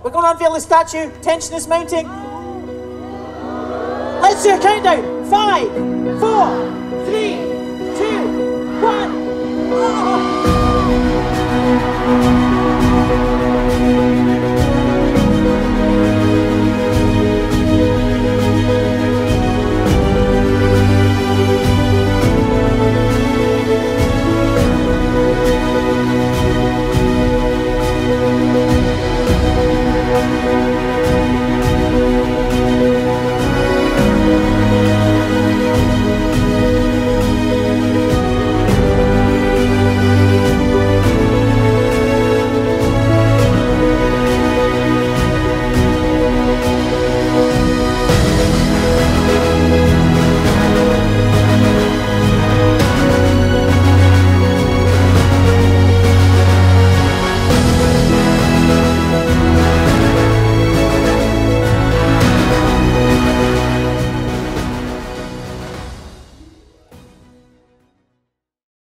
We're going to unveil the statue. Tension is mounting. Let's do a countdown. 5, 4, 3, 2, 1. Oh.